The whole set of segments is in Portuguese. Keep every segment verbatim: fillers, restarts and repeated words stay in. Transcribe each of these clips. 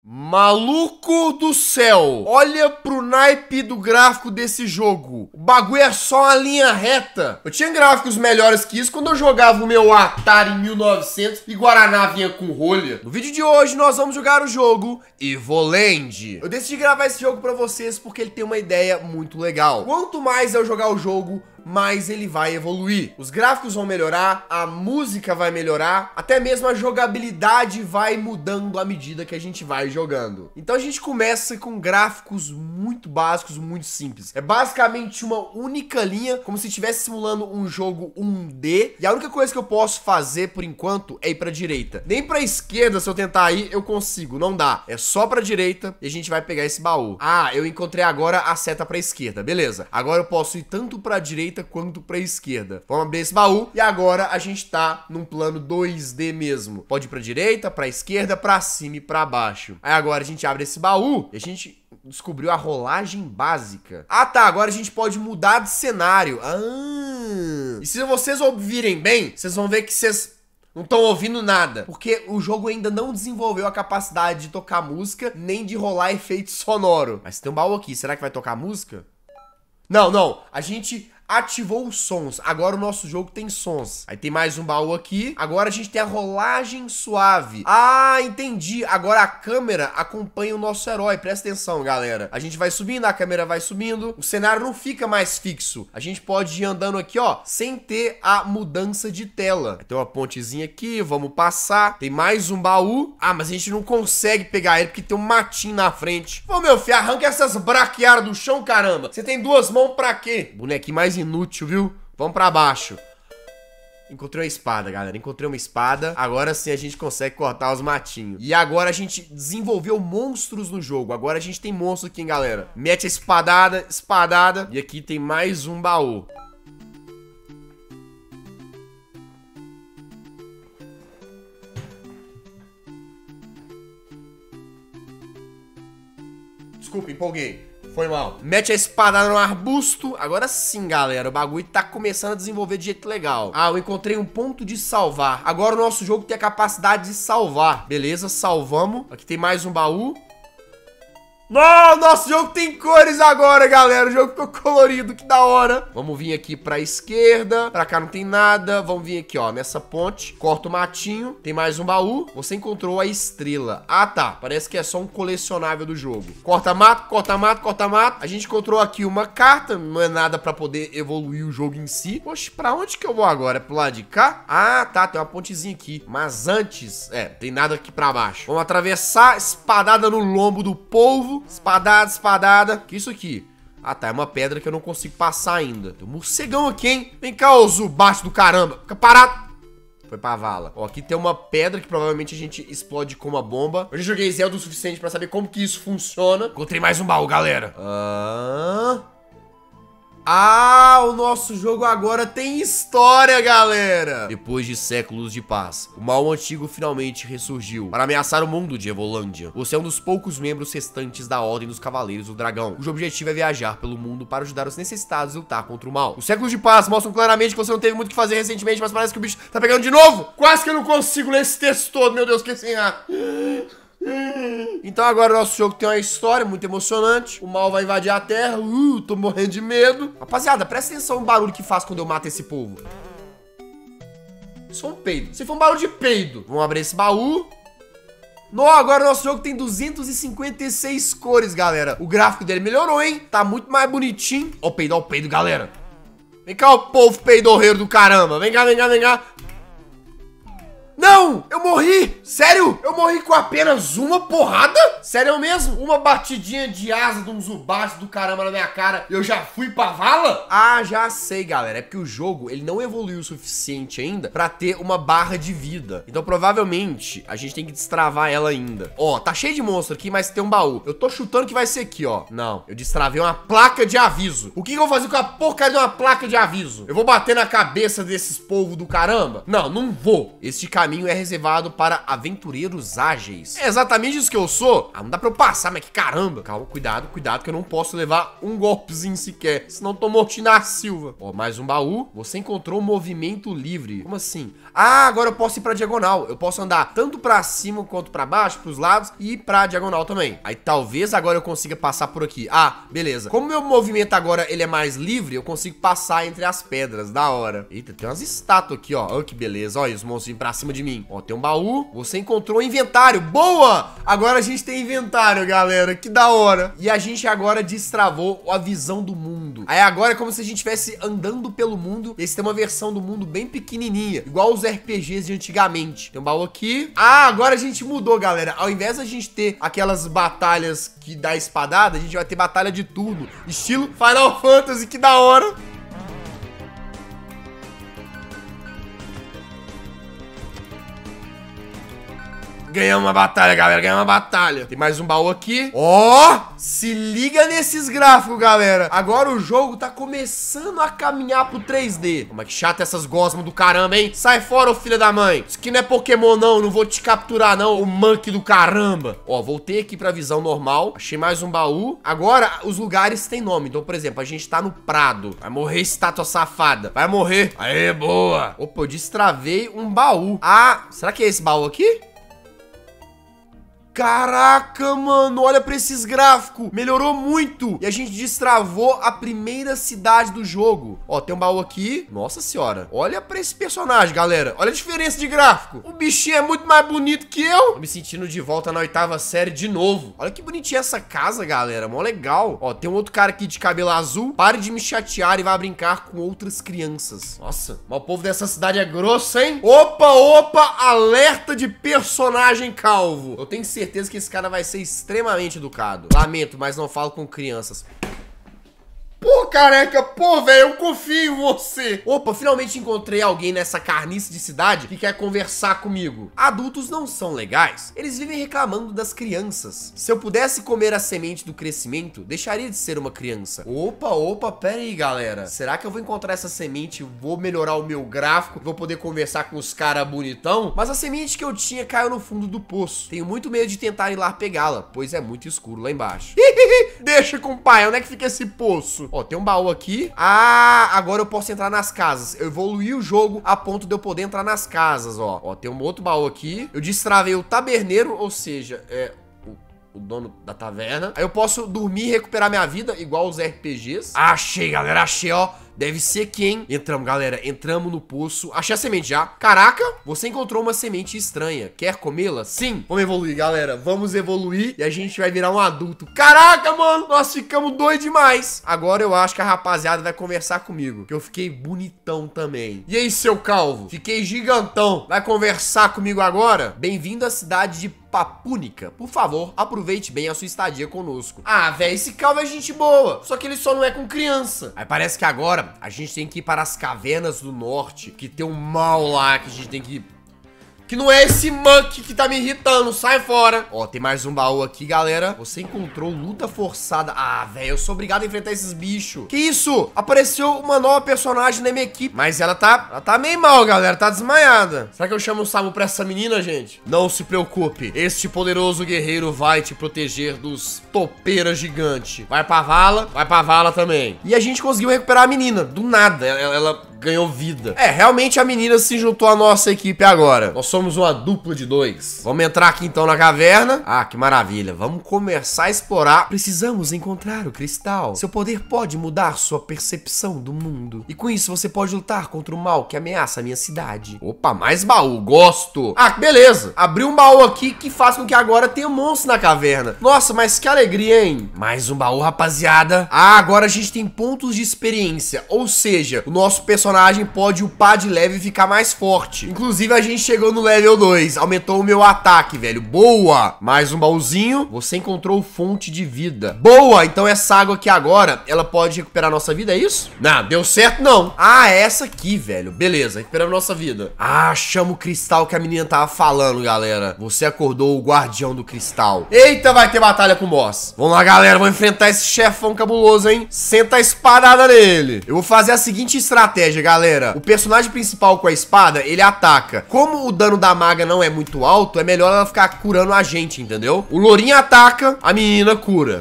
Maluco do céu, olha pro naipe do gráfico desse jogo. O bagulho é só uma linha reta. Eu tinha gráficos melhores que isso quando eu jogava o meu Atari mil e novecentos e Guaraná vinha com rolha. No vídeo de hoje nós vamos jogar o jogo Evoland. Eu decidi gravar esse jogo pra vocês porque ele tem uma ideia muito legal. Quanto mais eu jogar o jogo, mais ele vai evoluir. Os gráficos vão melhorar, a música vai melhorar, até mesmo a jogabilidade vai mudando à medida que a gente vai jogando. Então a gente começa com gráficos muito básicos, muito simples. É basicamente uma única linha, como se estivesse simulando um jogo um D, e a única coisa que eu posso fazer por enquanto é ir pra direita. Nem pra esquerda, se eu tentar ir, eu consigo, não dá. É só pra direita e a gente vai pegar esse baú. Ah, eu encontrei agora a seta pra esquerda, beleza. Agora eu posso ir tanto pra direita quanto pra esquerda. Vamos abrir esse baú e agora a gente tá num plano dois D mesmo. Pode ir pra direita, pra esquerda, pra cima e pra baixo. Aí agora a gente abre esse baú e a gente descobriu a rolagem básica. Ah tá, agora a gente pode mudar de cenário. Ah. E se vocês ouvirem bem, vocês vão ver que vocês não estão ouvindo nada, porque o jogo ainda não desenvolveu a capacidade de tocar música, nem de rolar efeito sonoro. Mas tem um baú aqui, será que vai tocar música? Não, não, a gente ativou os sons, agora o nosso jogo tem sons. Aí tem mais um baú aqui, agora a gente tem a rolagem suave. Ah, entendi, agora a câmera acompanha o nosso herói, presta atenção, galera. A gente vai subindo, a câmera vai subindo, o cenário não fica mais fixo. A gente pode ir andando aqui, ó, sem ter a mudança de tela. Tem uma pontezinha aqui, vamos passar. Tem mais um baú. Ah, mas a gente não consegue pegar ele porque tem um matinho na frente. Ô, meu filho, arranca essas braquiaras do chão, caramba. Você tem duas mãos pra quê? Bonequinho mais inútil, viu? Vamos pra baixo. Encontrei uma espada, galera. Encontrei uma espada. Agora sim a gente consegue cortar os matinhos. E agora a gente desenvolveu monstros no jogo. Agora a gente tem monstro aqui, hein, galera. Mete a espadada, espadada. E aqui tem mais um baú. Desculpa, empolguei. Foi mal. Mete a espadada no arbusto. Agora sim, galera, o bagulho tá começando a desenvolver de jeito legal. Ah, eu encontrei um ponto de salvar. Agora o nosso jogo tem a capacidade de salvar. Beleza, salvamos. Aqui tem mais um baú. Não, nosso jogo tem cores agora, galera. O jogo ficou colorido, que da hora. Vamos vir aqui pra esquerda. Pra cá não tem nada. Vamos vir aqui, ó, nessa ponte. Corta o matinho. Tem mais um baú. Você encontrou a estrela. Ah, tá. Parece que é só um colecionável do jogo. Corta mato, corta mato, corta mato. A gente encontrou aqui uma carta. Não é nada pra poder evoluir o jogo em si. Poxa, pra onde que eu vou agora? É pro lado de cá? Ah, tá. Tem uma pontezinha aqui. Mas antes... É, tem nada aqui pra baixo. Vamos atravessar. Espadada no lombo do polvo. Espadada, espadada. Que isso aqui? Ah, tá. É uma pedra que eu não consigo passar ainda. Tem um morcegão aqui, hein? Vem cá, ô Zubacho do caramba. Fica parado. Foi pra vala. Ó, aqui tem uma pedra que provavelmente a gente explode com uma bomba. Eu já joguei Zelda o suficiente pra saber como que isso funciona. Encontrei mais um baú, galera. Ah... Ah, o nosso jogo agora tem história, galera. Depois de séculos de paz, o mal antigo finalmente ressurgiu para ameaçar o mundo de Evolândia. Você é um dos poucos membros restantes da Ordem dos Cavaleiros do Dragão, cujo objetivo é viajar pelo mundo para ajudar os necessitados a lutar contra o mal. Os séculos de paz mostram claramente que você não teve muito o que fazer recentemente, mas parece que o bicho tá pegando de novo. Quase que eu não consigo ler esse texto todo, meu Deus, que sem ar. Então agora o nosso jogo tem uma história muito emocionante. O mal vai invadir a terra. Uh, tô morrendo de medo. Rapaziada, presta atenção no barulho que faz quando eu mato esse povo. Isso é um peido. Se for um barulho de peido. Vamos abrir esse baú. Não, agora o nosso jogo tem duzentas e cinquenta e seis cores, galera. O gráfico dele melhorou, hein? Tá muito mais bonitinho. Ó o peido, ó o peido, galera. Vem cá, o povo peidorreiro do caramba. Vem cá, vem cá, vem cá. Não! Eu morri! Sério? Eu morri com apenas uma porrada? Sério mesmo? Uma batidinha de asa de um Zubacho do caramba na minha cara e eu já fui pra vala? Ah, já sei, galera. É porque o jogo, ele não evoluiu o suficiente ainda pra ter uma barra de vida. Então, provavelmente, a gente tem que destravar ela ainda. Ó, tá cheio de monstro aqui, mas tem um baú. Eu tô chutando que vai ser aqui, ó. Não, eu destravei uma placa de aviso. O que que eu vou fazer com a porcaria de uma placa de aviso? Eu vou bater na cabeça desses povos do caramba? Não, não vou. Esse caminho caminho é reservado para aventureiros ágeis. É exatamente isso que eu sou. Ah, não dá pra eu passar, mas que caramba. Calma, cuidado, cuidado, que eu não posso levar um golpezinho sequer, senão tô mortinho na Silva. Ó, mais um baú. Você encontrou um movimento livre. Como assim? Ah, agora eu posso ir pra diagonal. Eu posso andar tanto pra cima quanto pra baixo, pros lados e pra diagonal também. Aí talvez agora eu consiga passar por aqui. Ah, beleza. Como meu movimento agora ele é mais livre, eu consigo passar entre as pedras. Da hora. Eita, tem umas estátuas aqui, ó. Olha que beleza. Olha os monstros vindo pra cima de mim. Ó, tem um baú. Você encontrou inventário. Boa! Agora a gente tem inventário, galera. Que da hora. E a gente agora destravou a visão do mundo. Aí agora é como se a gente estivesse andando pelo mundo. Esse tem uma versão do mundo bem pequenininha, igual os R P Gs de antigamente. Tem um baú aqui. Ah, agora a gente mudou, galera. Ao invés da gente ter aquelas batalhas que dá espadada, a gente vai ter batalha de turno, estilo Final Fantasy. Que da hora. Ganhamos uma batalha, galera. Ganhamos uma batalha. Tem mais um baú aqui. Ó, oh, se liga nesses gráficos, galera. Agora o jogo tá começando a caminhar pro três D. Como é que chato essas gosmas do caramba, hein? Sai fora, ô filho da mãe. Isso aqui não é Pokémon, não. Não vou te capturar, não. O monkey do caramba. Ó, voltei aqui pra visão normal. Achei mais um baú. Agora, os lugares têm nome. Então, por exemplo, a gente tá no Prado. Vai morrer, estátua safada. Vai morrer. Aê, boa. Opa, eu destravei um baú. Ah, será que é esse baú aqui? Caraca, mano, olha pra esses gráficos. Melhorou muito. E a gente destravou a primeira cidade do jogo. Ó, tem um baú aqui. Nossa senhora. Olha pra esse personagem, galera. Olha a diferença de gráfico. O bichinho é muito mais bonito que eu. Tô me sentindo de volta na oitava série de novo. Olha que bonitinha essa casa, galera. Mó legal. Ó, tem um outro cara aqui de cabelo azul. Pare de me chatear e vá brincar com outras crianças. Nossa, mas o povo dessa cidade é grosso, hein? Opa, opa, alerta de personagem calvo. Eu tenho certeza certeza que esse cara vai ser extremamente educado. Lamento, mas não falo com crianças. Pô, careca, pô, velho, eu confio em você. Opa, finalmente encontrei alguém nessa carniça de cidade que quer conversar comigo. Adultos não são legais. Eles vivem reclamando das crianças. Se eu pudesse comer a semente do crescimento, deixaria de ser uma criança. Opa, opa, pera aí, galera. Será que eu vou encontrar essa semente, vou melhorar o meu gráfico, vou poder conversar com os caras bonitão? Mas a semente que eu tinha caiu no fundo do poço. Tenho muito medo de tentar ir lá pegá-la, pois é muito escuro lá embaixo. Deixa com o pai, onde é que fica esse poço? Ó, tem um baú aqui. Ah, agora eu posso entrar nas casas. Eu evoluí o jogo a ponto de eu poder entrar nas casas, ó. Ó, tem um outro baú aqui. Eu destravei o taberneiro, ou seja, é... o dono da taverna. Aí eu posso dormir e recuperar minha vida, igual os R P Gs. Achei, galera, achei, ó. Deve ser quem? Entramos, galera. Entramos no poço. Achei a semente já. Caraca, você encontrou uma semente estranha. Quer comê-la? Sim. Vamos evoluir, galera. Vamos evoluir e a gente vai virar um adulto. Caraca, mano. Nós ficamos doidos demais. Agora eu acho que a rapaziada vai conversar comigo, que eu fiquei bonitão também. E aí, seu calvo? Fiquei gigantão. Vai conversar comigo agora? Bem-vindo à cidade de Papúnica. Por favor, aproveite bem a sua estadia conosco. Ah, velho, esse calvo é gente boa. Só que ele só não é com criança. Aí parece que agora a gente tem que ir para as cavernas do norte, que tem um mal lá que a gente tem que... Que não é esse monkey que tá me irritando, sai fora. Ó, tem mais um baú aqui, galera. Você encontrou luta forçada. Ah, velho, eu sou obrigado a enfrentar esses bichos. Que isso? Apareceu uma nova personagem na minha equipe. Mas ela tá, ela tá meio mal, galera, tá desmaiada. Será que eu chamo o Samu pra essa menina, gente? Não se preocupe, este poderoso guerreiro vai te proteger dos topeiras gigantes. Vai pra vala, vai pra vala também. E a gente conseguiu recuperar a menina, do nada. Ela... ela... ganhou vida. É, realmente a menina se juntou à nossa equipe agora. Nós somos uma dupla de dois. Vamos entrar aqui então na caverna. Ah, que maravilha. Vamos começar a explorar. Precisamos encontrar o cristal. Seu poder pode mudar sua percepção do mundo. E com isso você pode lutar contra o mal que ameaça a minha cidade. Opa, mais baú. Gosto. Ah, beleza. Abri um baú aqui que faz com que agora tenha um monstro na caverna. Nossa, mas que alegria, hein? Mais um baú, rapaziada. Ah, agora a gente tem pontos de experiência. Ou seja, o nosso personagem personagem pode upar de level e ficar mais forte. Inclusive, a gente chegou no level dois. Aumentou o meu ataque, velho. Boa! Mais um baúzinho. Você encontrou fonte de vida. Boa! Então essa água aqui agora, ela pode recuperar nossa vida, é isso? Não, deu certo não. Ah, é essa aqui, velho. Beleza, recuperando nossa vida. Ah, chama o cristal que a menina tava falando, galera. Você acordou o guardião do cristal. Eita, vai ter batalha com o boss. Vamos lá, galera. Vamos enfrentar esse chefão cabuloso, hein? Senta a espadada nele. Eu vou fazer a seguinte estratégia. seja, galera, o personagem principal com a espada, ele ataca. Como o dano da maga não é muito alto, é melhor ela ficar curando a gente, entendeu? O lourinho ataca, a menina cura.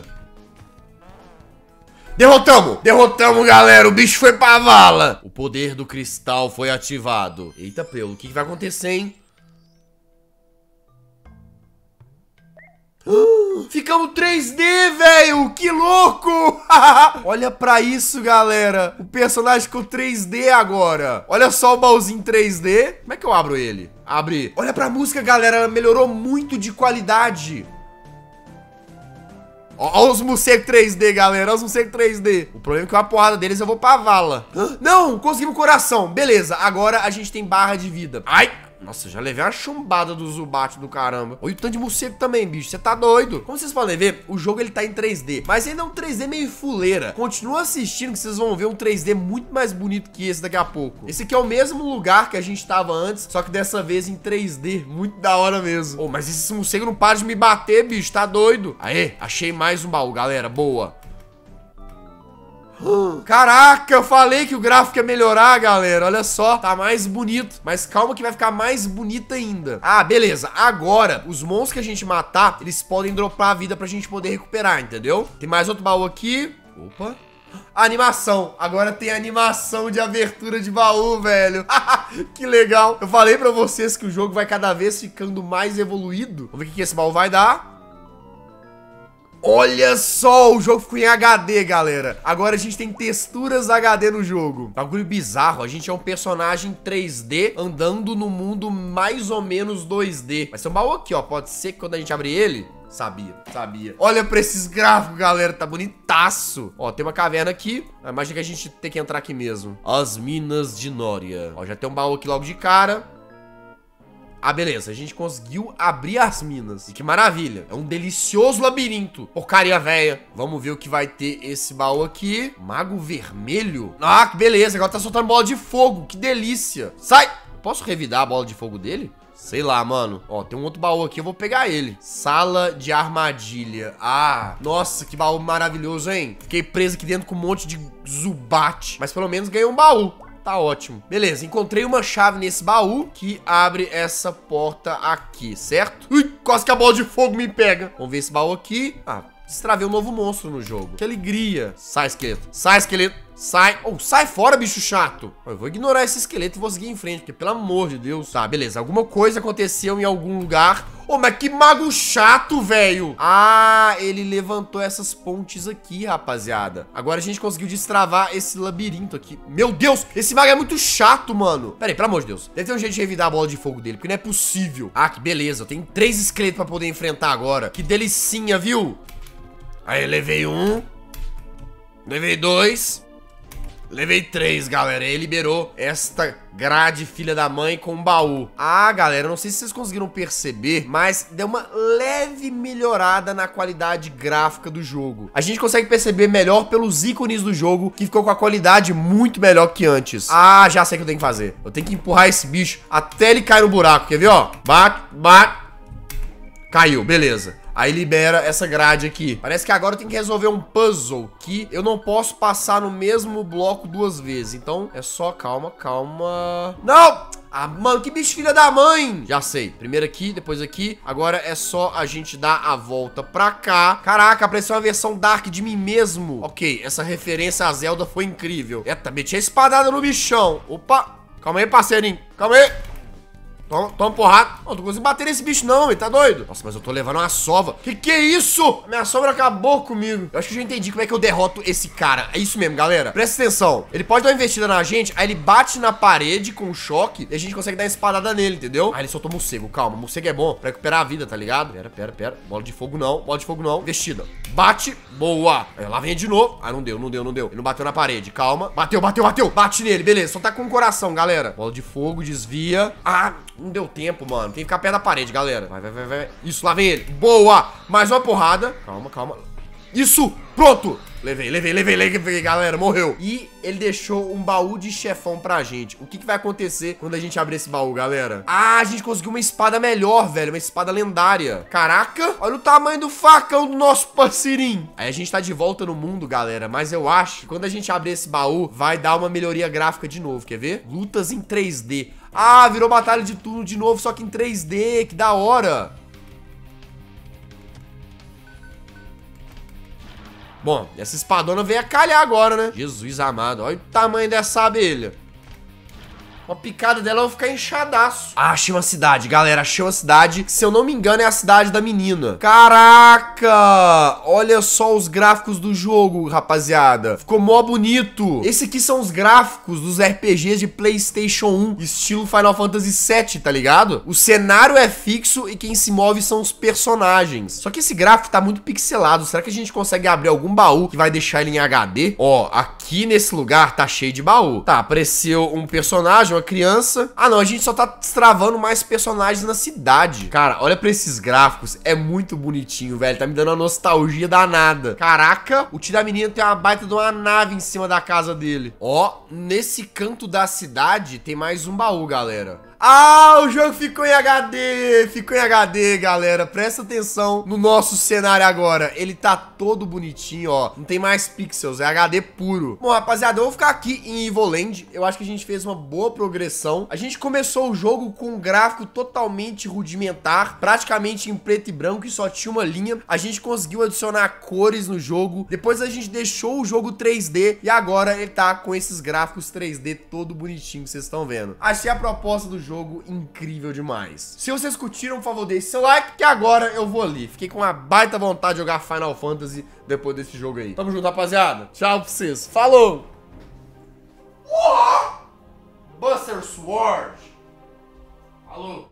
Derrotamos! Derrotamos, galera! O bicho foi pra vala! O poder do cristal foi ativado. Eita, pelo, o que, que vai acontecer, hein? Ficamos três D, velho! Que louco! Olha pra isso, galera. O personagem ficou três D agora. Olha só o baúzinho três D. Como é que eu abro ele? Abre. Olha pra música, galera. Ela melhorou muito de qualidade. Olha os morcegos três D, galera. Olha os morcegos três D. O problema é que com a porrada deles eu vou pra vala. Não, conseguimos coração. Beleza, agora a gente tem barra de vida. Ai! Nossa, já levei uma chumbada do Zubat do caramba. Olha o tanto de morcego também, bicho. Você tá doido? Como vocês podem ver, o jogo ele tá em três D. Mas ainda é um três D meio fuleira. Continua assistindo que vocês vão ver um três D muito mais bonito que esse daqui a pouco. Esse aqui é o mesmo lugar que a gente tava antes, só que dessa vez em três D. Muito da hora mesmo. Oh, mas esse morcego não para de me bater, bicho. Tá doido? Aê, achei mais um baú, galera. Boa. Caraca, eu falei que o gráfico ia melhorar, galera. Olha só, tá mais bonito. Mas calma que vai ficar mais bonito ainda. Ah, beleza. Agora, os monstros que a gente matar, eles podem dropar a vida pra gente poder recuperar, entendeu? Tem mais outro baú aqui. Opa. Animação. Agora tem animação de abertura de baú, velho. Que legal. Eu falei pra vocês que o jogo vai cada vez ficando mais evoluído. Vamos ver o que esse baú vai dar. Olha só, o jogo ficou em H D, galera. Agora a gente tem texturas H D no jogo. Bagulho bizarro, a gente é um personagem três D andando no mundo mais ou menos dois D. Vai ser um baú aqui, ó. Pode ser que quando a gente abrir ele... Sabia, sabia. Olha pra esses gráficos, galera. Tá bonitaço. Ó, tem uma caverna aqui. Imagina que a gente tem que entrar aqui mesmo. As Minas de Nória. Ó, já tem um baú aqui logo de cara. Ah, beleza, a gente conseguiu abrir as minas. E que maravilha, é um delicioso labirinto. Porcaria velha. Vamos ver o que vai ter esse baú aqui. Mago vermelho. Ah, que beleza, agora tá soltando bola de fogo. Que delícia. Sai. Posso revidar a bola de fogo dele? Sei lá, mano. Ó, tem um outro baú aqui, eu vou pegar ele. Sala de armadilha. Ah, nossa, que baú maravilhoso, hein? Fiquei preso aqui dentro com um monte de Zubat. Mas pelo menos ganhei um baú. Tá ótimo. Beleza, encontrei uma chave nesse baú que abre essa porta aqui, certo? Ui, quase que a bola de fogo me pega. Vamos ver esse baú aqui. Ah, destravei um novo monstro no jogo. Que alegria. Sai, esqueleto. Sai, esqueleto. Sai. Oh, sai fora, bicho chato. Eu vou ignorar esse esqueleto e vou seguir em frente, porque pelo amor de Deus. Tá, beleza. Alguma coisa aconteceu em algum lugar. Oh, mas que mago chato, velho. Ah, ele levantou essas pontes aqui, rapaziada. Agora a gente conseguiu destravar esse labirinto aqui. Meu Deus, esse mago é muito chato, mano. Pera aí, pelo amor de Deus. Deve ter um jeito de revidar a bola de fogo dele, porque não é possível. Ah, que beleza. Eu tenho três esqueletos pra poder enfrentar agora. Que delicinha, viu? Aí, levei um. Levei dois. Levei três, galera. Ele liberou esta grade filha da mãe com um baú. Ah, galera, não sei se vocês conseguiram perceber, mas deu uma leve melhorada na qualidade gráfica do jogo. A gente consegue perceber melhor pelos ícones do jogo, que ficou com a qualidade muito melhor que antes. Ah, já sei o que eu tenho que fazer. Eu tenho que empurrar esse bicho até ele cair no buraco. Quer ver, ó? Bate, bate. Caiu, beleza. Aí libera essa grade aqui. Parece que agora eu tenho que resolver um puzzle que eu não posso passar no mesmo bloco duas vezes. Então é só calma, calma. Não! Ah, mano, que bicho filha da mãe. Já sei. Primeiro aqui, depois aqui. Agora é só a gente dar a volta pra cá. Caraca, apareceu uma versão dark de mim mesmo. Ok, essa referência a Zelda foi incrível. Eita, meti a espadada no bichão. Opa, calma aí, parceirinho. Calma aí. Toma, toma porrada. Não, não tô conseguindo bater nesse bicho não, ele tá doido? Nossa, mas eu tô levando uma sova. Que que é isso? Minha sombra acabou comigo. Eu acho que eu já entendi como é que eu derroto esse cara. É isso mesmo, galera. Presta atenção. Ele pode dar uma investida na gente, aí ele bate na parede com um choque e a gente consegue dar uma espadada nele, entendeu? Aí ele soltou morcego, calma. Morcego é bom pra recuperar a vida, tá ligado? Pera, pera, pera. Bola de fogo não, bola de fogo não. Investida. Bate, boa. Aí lá vem ele de novo. Ah, não deu, não deu, não deu. Ele não bateu na parede, calma. Bateu, bateu, bateu. Bate nele, beleza. Só tá com o coração, galera. Bola de fogo, desvia. Ah, não deu tempo, mano. Tem que ficar perto da parede, galera. Vai, vai, vai, vai. Isso, lá vem ele. Boa. Mais uma porrada. Calma, calma. Isso. Pronto. Levei, levei, levei, levei, galera, morreu. E ele deixou um baú de chefão pra gente. O que que vai acontecer quando a gente abrir esse baú, galera? Ah, a gente conseguiu uma espada melhor, velho, uma espada lendária. Caraca, olha o tamanho do facão do nosso parceirinho. Aí a gente tá de volta no mundo, galera, mas eu acho que quando a gente abrir esse baú, vai dar uma melhoria gráfica de novo, quer ver? Lutas em três D. Ah, virou batalha de turno de novo, só que em três D, que da hora. Bom, essa espadona veio a calhar agora, né? Jesus amado, olha o tamanho dessa abelha. Uma picada dela, eu vou ficar inchadaço. Ah, achei uma cidade, galera, achei uma cidade. Se eu não me engano, é a cidade da menina. Caraca! Olha só os gráficos do jogo, rapaziada. Ficou mó bonito. Esse aqui são os gráficos dos R P Gs de PlayStation um, estilo Final Fantasy sete, tá ligado? O cenário é fixo e quem se move são os personagens. Só que esse gráfico tá muito pixelado. Será que a gente consegue abrir algum baú que vai deixar ele em H D? Ó, aqui nesse lugar tá cheio de baú. Tá, apareceu um personagem, uma criança. Ah, não, a gente só tá destravando mais personagens na cidade. Cara, olha pra esses gráficos. É muito bonitinho, velho. Tá me dando uma nostalgia danada. Caraca, o tio da menina tem uma baita de uma nave em cima da casa dele. Ó, nesse canto da cidade tem mais um baú, galera. Ah, o jogo ficou em H D, ficou em H D, galera. Presta atenção no nosso cenário agora. Ele tá todo bonitinho, ó. Não tem mais pixels, é H D puro. Bom, rapaziada, eu vou ficar aqui em Evoland. Eu acho que a gente fez uma boa progressão. A gente começou o jogo com um gráfico totalmente rudimentar, praticamente em preto e branco, e só tinha uma linha. A gente conseguiu adicionar cores no jogo. Depois a gente deixou o jogo três D e agora ele tá com esses gráficos três D todo bonitinho que vocês estão vendo. Achei a proposta do jogo jogo incrível demais. Se vocês curtiram, por favor, deixe seu like, que agora eu vou ali. Fiquei com uma baita vontade de jogar Final Fantasy depois desse jogo aí. Tamo junto, rapaziada. Tchau pra vocês. Falou! Buster Sword. Falou.